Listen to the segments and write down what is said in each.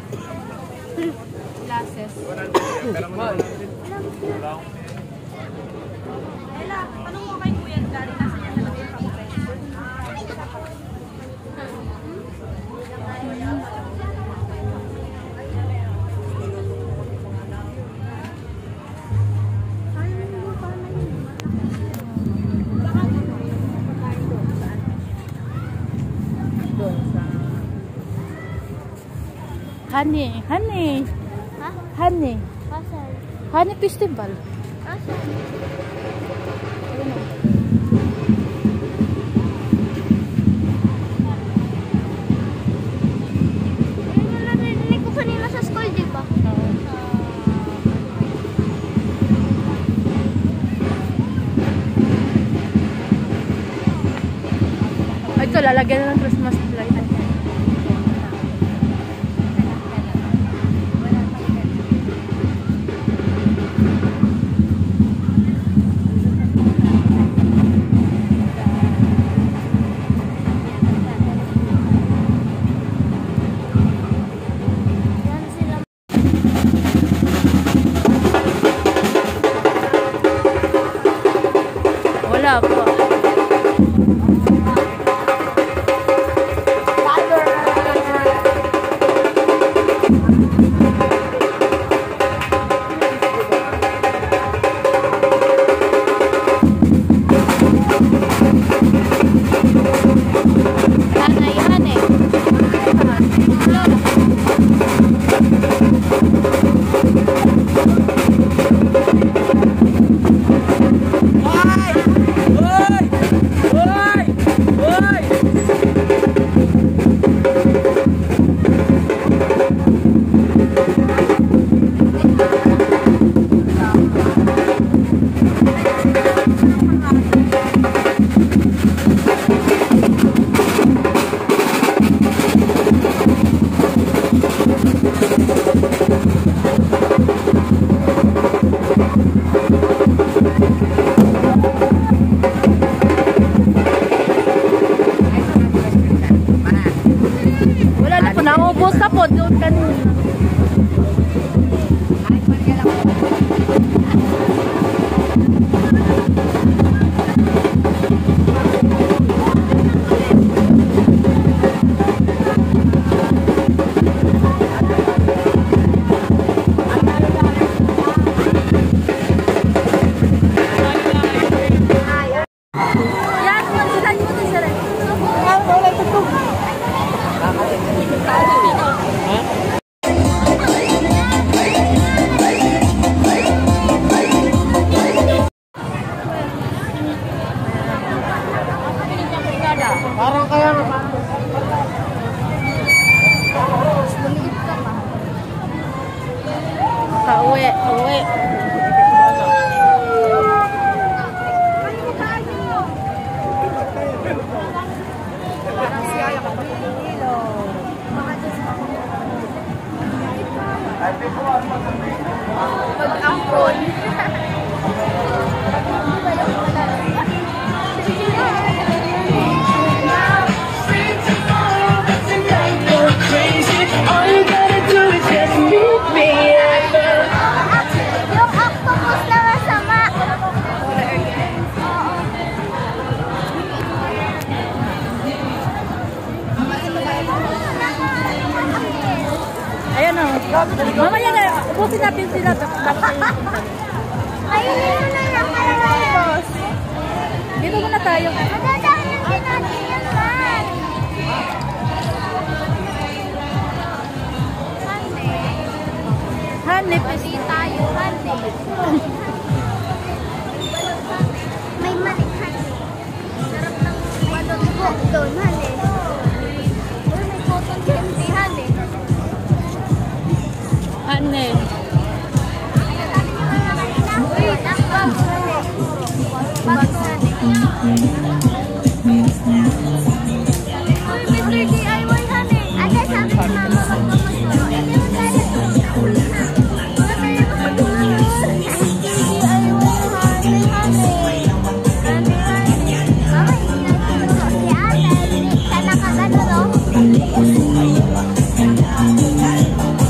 Glasses. Ella, tanong mo kay Kuya Dari, nasa niya talaga yung kape. Honey. Ha? Honey. Kasal. Honey Festival. Kasal. Ayun na narinig ko kanina sa school, di ba? Ito, lalagyan na ng Christmas light. Wala po. Naubos na po doon kanina. Parang kaya Pauwi. Parang siya yung kapatid-hilo. Pag-ampon. Ayan o. Mamaya na, ubusin natin sila. Ayun na lang, boss. Dito muna tayo. Madadaan lang din natin yan, man. Honey. Pwede tayo, honey. May manik, honey. Sarap ng cotton doon, honey. May cotton candy, honey. Honey. Uy, ang bago, honey. Bago, honey. Uy, Mr. DIY, honey. Ate, sabi ni Mama magpapasuro. Hindi mo tayo uli na. Sana ka gano'n, no?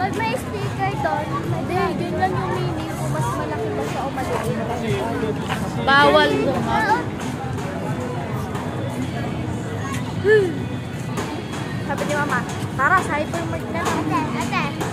Pag may sticker doon, hindi, ganyan yung meaning kung mas malaki ba siya o maliit. Bawal naman. Sabi ni Mama, tara sa hypermart na. Ate,